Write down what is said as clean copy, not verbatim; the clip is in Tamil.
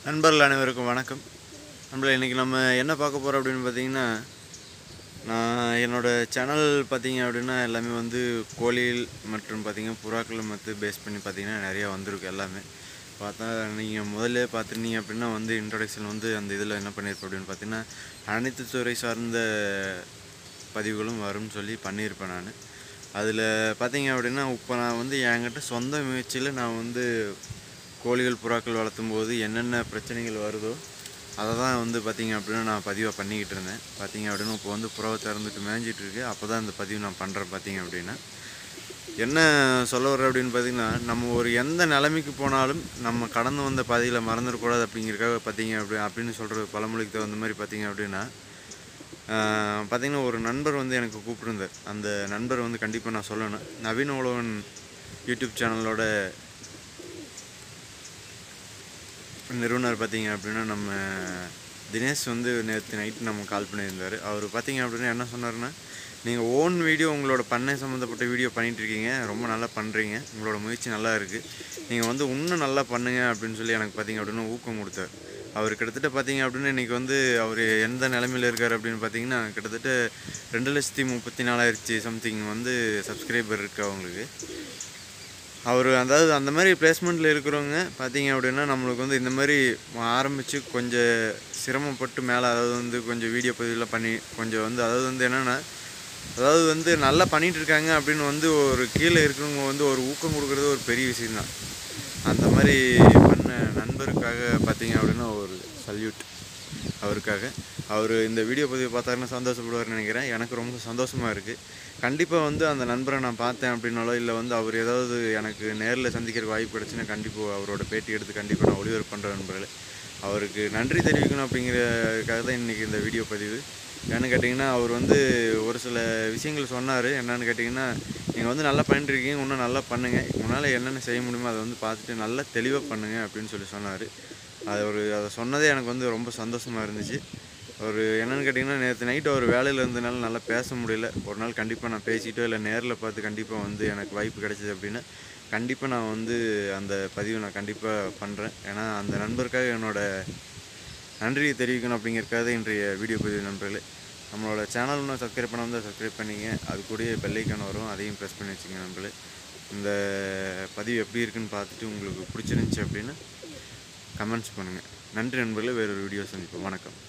நண்பர்கள் அனைவருக்கும் வணக்கம். நம்மள இன்றைக்கி நம்ம என்ன பார்க்க போகிறோம் அப்படின்னு பார்த்தீங்கன்னா, நான் என்னோடய சேனல் பார்த்தீங்க அப்படின்னா எல்லாமே வந்து கோழிகள் மற்றும் பார்த்திங்கன்னா புறாக்கள் மற்ற பேஸ் பண்ணி பார்த்திங்கன்னா நிறையா வந்திருக்கு. எல்லாமே பார்த்தா நீங்கள் முதல்ல பார்த்துருந்தீங்க அப்படின்னா வந்து இன்ட்ரொடக்ஷன் வந்து அந்த இதில் என்ன பண்ணியிருப்பேன் அப்படின்னு பார்த்தீங்கன்னா, அனைத்து துறை சார்ந்த பதிவுகளும் வரும்னு சொல்லி பண்ணியிருப்பேன் நான். அதில் பார்த்தீங்க அப்படின்னா இப்போ நான் வந்து என்கிட்ட சொந்த முயற்சியில் நான் வந்து கோழிகள் புறாக்கள் வளர்த்தும் போது என்னென்ன பிரச்சனைகள் வருதோ அதை தான் வந்து பார்த்திங்க அப்படின்னா நான் பதிவாக பண்ணிக்கிட்டு இருந்தேன். பார்த்திங்க அப்படின்னா இப்போ வந்து புறாவை திறந்துட்டு மேய்ஞ்சிட்ருக்கு. அப்போ தான் இந்த பதிவு நான் பண்ணுறேன். பார்த்திங்க அப்படின்னா என்ன சொல்ல வர்றேன் அப்படின்னு பார்த்திங்கன்னா, நம்ம ஒரு எந்த நிலைமைக்கு போனாலும் நம்ம கடந்து வந்த பாதையில் மறந்துடக்கூடாது அப்படிங்கிறக்காக பார்த்திங்க அப்படின்னு சொல்கிற பழமொழிக்கு தகுந்த மாதிரி பார்த்திங்க அப்படின்னா பார்த்திங்கன்னா ஒரு நண்பர் வந்து எனக்கு கூப்பிட்டுருந்தார். அந்த நண்பர் வந்து கண்டிப்பாக நான் சொல்லணும். நவீன உலகன் யூடியூப் சேனலோட நிறுவனர் பார்த்திங்க அப்படின்னா நம்ம தினேஷ் வந்து நேற்று நைட்டு நம்ம கால் பண்ணியிருந்தார். அவர் பார்த்திங்க அப்படின்னா என்ன சொன்னார்னா, நீங்கள் ஓன் வீடியோ உங்களோட பண்ணை சம்மந்தப்பட்ட வீடியோ பண்ணிகிட்ருக்கீங்க, ரொம்ப நல்லா பண்ணுறீங்க, உங்களோட முயற்சி நல்லா இருக்குது, நீங்கள் வந்து இன்னும் நல்லா பண்ணுங்க அப்படின்னு சொல்லி எனக்கு பார்த்திங்க அப்படின்னா ஊக்கம் கொடுத்தார். அவர் கிட்டத்தட்ட பார்த்திங்க அப்படின்னா இன்றைக்கி வந்து அவர் எந்த நிலைமையில் இருக்கார் அப்படின்னு பார்த்திங்கன்னா, கிட்டத்தட்ட 2,34,000 சம்திங் வந்து சப்ஸ்கிரைபர் இருக்குது அவங்களுக்கு. அவர் அதாவது அந்த மாதிரி பிளேஸ்மெண்ட்டில் இருக்கிறவங்க பார்த்திங்க அப்படின்னா நம்மளுக்கு வந்து இந்த மாதிரி ஆரம்பித்து கொஞ்சம் சிரமப்பட்டு மேலே அதாவது வந்து கொஞ்சம் வீடியோ பதிவுலாம் பண்ணி கொஞ்சம் வந்து அதாவது வந்து என்னென்னா அதாவது வந்து நல்லா பண்ணிகிட்ருக்காங்க அப்படின்னு வந்து ஒரு கீழே இருக்கிறவங்க வந்து ஒரு ஊக்கம் கொடுக்குறது ஒரு பெரிய விஷயந்தான். அந்த மாதிரி பண்ண நண்பருக்காக பார்த்திங்க அப்படின்னா ஒரு சல்யூட் அவருக்காக. அவர் இந்த வீடியோ பதிவு பார்த்தாருன்னா சந்தோஷப்படுவார்னு நினைக்கிறேன். எனக்கு ரொம்ப சந்தோஷமாக இருக்குது. கண்டிப்பாக வந்து அந்த நண்பரை நான் பார்த்தேன் அப்படின்னாலோ இல்லை வந்து அவர் ஏதாவது எனக்கு நேரில் சந்திக்கிற வாய்ப்பு கிடச்சுன்னா கண்டிப்பாக அவரோட பேட்டி எடுத்து கண்டிப்பாக நான் ஒளிபரப்பு பண்ணுற நண்பர்களே. அவருக்கு நன்றி தெரிவிக்கணும் அப்படிங்கிறதுக்காக தான் இன்றைக்கி இந்த வீடியோ பதிவு. ஏன்னு கேட்டிங்கன்னா அவர் வந்து ஒரு சில விஷயங்கள் சொன்னார். என்னென்னு கேட்டிங்கன்னா, நீங்கள் வந்து நல்லா பண்ணிட்டுருக்கீங்க, இன்னும் நல்லா பண்ணுங்கள், உங்களால் என்னென்ன செய்ய முடியுமோ அதை வந்து பார்த்துட்டு நல்லா தெளிவாக பண்ணுங்கள் அப்படின்னு சொல்லி சொன்னார். அதை சொன்னதே எனக்கு வந்து ரொம்ப சந்தோஷமாக இருந்துச்சு. அவர் என்னென்னு கேட்டிங்கன்னா, நேற்று நைட்டு அவர் வேலையில் இருந்தனால நல்லா பேச முடியல. ஒரு நாள் கண்டிப்பாக நான் பேசிட்டோ இல்லை நேரில் பார்த்து கண்டிப்பாக வந்து எனக்கு வாய்ப்பு கிடைச்சிது அப்படின்னா கண்டிப்பாக நான் வந்து அந்த பதிவை நான் கண்டிப்பாக பண்ணுறேன். ஏன்னா அந்த நண்பருக்காக என்னோடய நன்றியை தெரிவிக்கணும் அப்படிங்கிறக்காக இன்றைய வீடியோ பதிவு நண்பர்களே. நம்மளோட சேனல் இன்னும் சப்ஸ்கிரைப் பண்ண வந்து சப்ஸ்கிரைப் பண்ணிங்க. அது கூடயே பெல் ஐக்கான் வரும், அதையும் ப்ரெஸ் பண்ணி வச்சுங்க நண்பர்களே. இந்த பதிவு எப்படி இருக்குன்னு பார்த்துட்டு உங்களுக்கு பிடிச்சிருந்துச்சி அப்படின்னா கமெண்ட்ஸ் பண்ணுங்கள். நன்றி நண்பர்களே. வேறொரு வீடியோ சந்திப்போம். வணக்கம்.